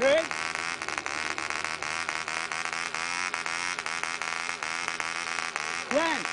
Good. When?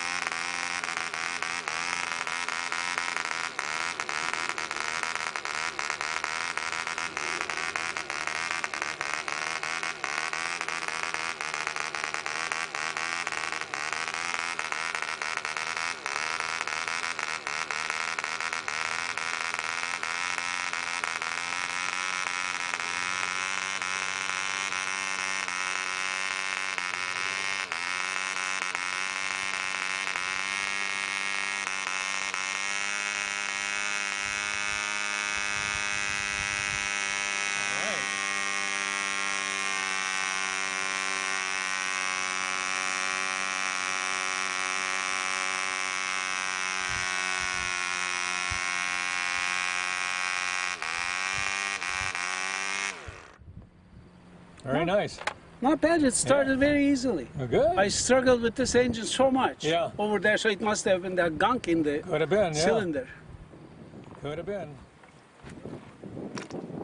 Very nice. Not bad. It started very easily. Oh, good. I struggled with this engine so much Yeah. over there, so it must have been that gunk in the Could have been, yeah. cylinder. Could have been.